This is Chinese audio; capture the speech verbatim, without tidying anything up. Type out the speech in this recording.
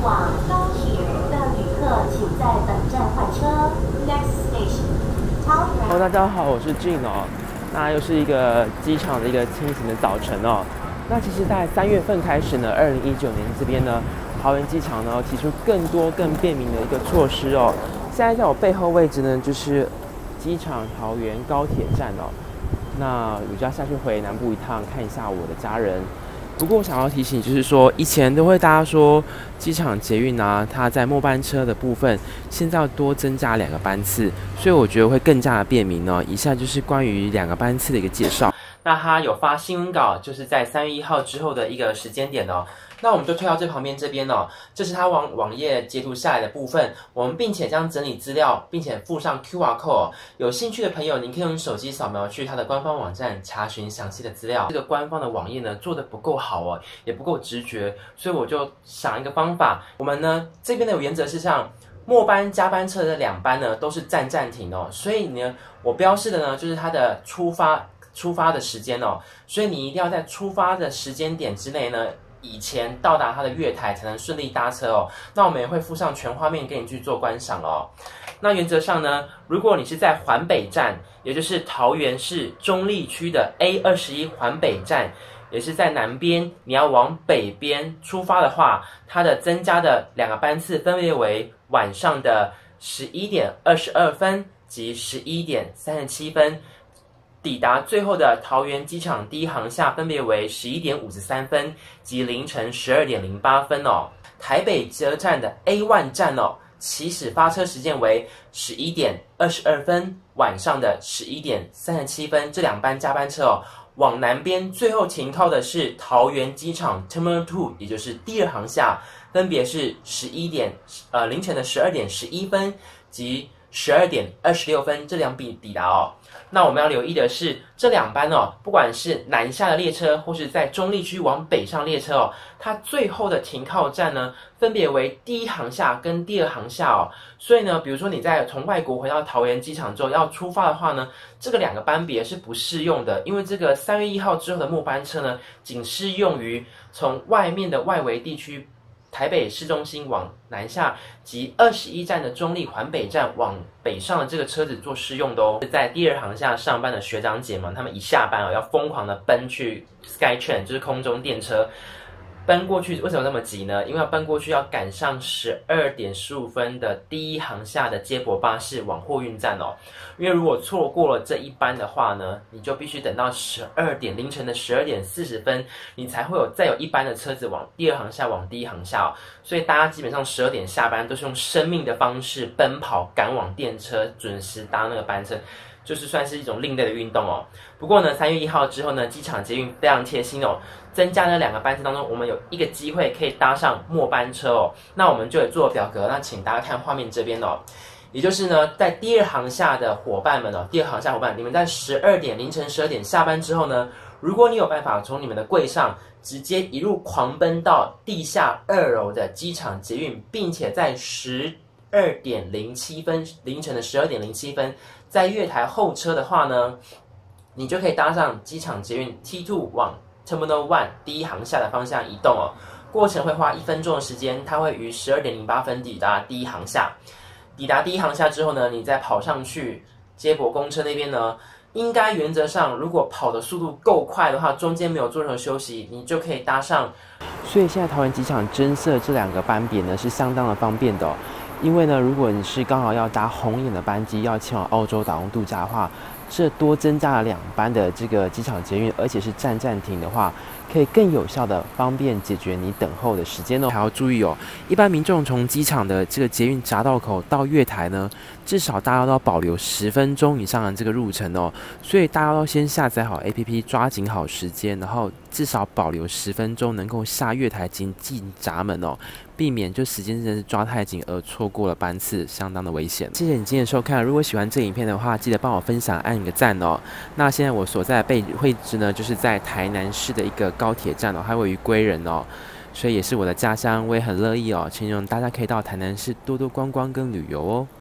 往高铁的旅客，请在本站换车。Next station, Taoyuan。 Hello， 大家好，我是 Jin 哦。那又是一个机场的一个清醒的早晨哦。那其实，在三月份开始呢，二零一九年这边呢，桃园机场呢提出更多更便民的一个措施哦。现在在我背后位置呢，就是机场桃园高铁站哦。那我就要下去回南部一趟，看一下我的家人。不过我想要提醒，就是说以前都会大家说机场捷运啊，它在末班车的部分，现在要多增加两个班次，所以我觉得会更加的便民哦。以下就是关于两个班次的一个介绍。那它有发新闻稿，就是在三月一号之后的一个时间点哦。那我们就推到最旁边这边哦，这是它网网页截图下来的部分。我们并且将整理资料，并且附上 Q R code 哦。有兴趣的朋友，您可以用手机扫描去它的官方网站查询详细的资料。这个官方的网页呢做得不够好哦，也不够直觉，所以我就想一个方法。我们呢这边的原则是像末班加班车的两班呢都是站站停哦，所以呢我标示的呢就是它的出发出发的时间哦，所以你一定要在出发的时间点之内呢。以前到达它的月台才能顺利搭车哦。那我们也会附上全画面给你去做观赏哦。那原则上呢，如果你是在环北站，也就是桃园市中坜区的 A 二十一环北站，也是在南边，你要往北边出发的话，它的增加的两个班次分别为晚上的十一点二十二分及十一点三十七分。抵达最后的桃园机场第一航厦分别为十一点五十三分及凌晨十二点零八分哦。台北车站的 A 一 站哦，起始发车时间为十一点二十二分，晚上的十一点三十七分，这两班加班车哦。往南边最后停靠的是桃园机场 Terminal 二，也就是第二航厦，分别是十一点呃凌晨的十二点十一分及十二点二十六分，这两笔抵达哦。那我们要留意的是，这两班哦，不管是南下的列车，或是在中坜区往北上列车哦，它最后的停靠站呢，分别为第一航厦跟第二航厦哦。所以呢，比如说你在从外国回到桃园机场之后要出发的话呢，这个两个班别是不适用的，因为这个三月一号之后的末班车呢，仅适用于从外面的外围地区。台北市中心往南下及二十一站的中坜环北站往北上的这个车子做适用的哦。在第二航厦上班的学长姐们，他们一下班哦，要疯狂的奔去 Skytrain， 就是空中电车。奔过去为什么那么急呢？因为要奔过去要赶上十二点十五分的第一航厦的接驳巴士往货运站哦。因为如果错过了这一班的话呢，你就必须等到十二点凌晨的十二点四十分，你才会有再有一班的车子往第二航厦往第一航厦哦。所以大家基本上十二点下班都是用生命的方式奔跑赶往电车，准时搭那个班车。就是算是一种另类的运动哦。不过呢，三月一号之后呢，机场捷运非常贴心哦，增加了两个班次当中，我们有一个机会可以搭上末班车哦。那我们就有做表格，那请大家看画面这边哦。也就是呢，在第二航厦的伙伴们哦，第二航厦伙伴，你们在十二点凌晨十二点下班之后呢，如果你有办法从你们的柜上直接一路狂奔到地下二楼的机场捷运，并且在十二点零七分凌晨的十二点零七分。在月台候车的话呢，你就可以搭上机场捷运 T 二 往 Terminal 一第一航厦的方向移动哦。过程会花一分钟的时间，它会于十二点零八分抵达第一航厦。抵达第一航厦之后呢，你再跑上去接驳公车那边呢，应该原则上如果跑的速度够快的话，中间没有做任何休息，你就可以搭上。所以现在桃园机场增设这两个班别呢，是相当的方便的哦。因为呢，如果你是刚好要搭红眼的班机，要前往澳洲打工度假的话，这多增加了两班的这个机场捷运，而且是站站停的话，可以更有效的方便解决你等候的时间哦。还要注意哦，一般民众从机场的这个捷运匝道口到月台呢，至少大家都要保留十分钟以上的这个路程哦。所以大家都先下载好 A P P， 抓紧好时间，然后至少保留十分钟，能够下月台进进闸门哦。避免就时间真的是抓太紧而错过了班次，相当的危险。谢谢你今天的收看，如果喜欢这影片的话，记得帮我分享，按一个赞哦。那现在我所在的位置呢，就是在台南市的一个高铁站哦，还位于归仁哦，所以也是我的家乡，我也很乐意哦，请大家可以到台南市多多观光跟旅游哦。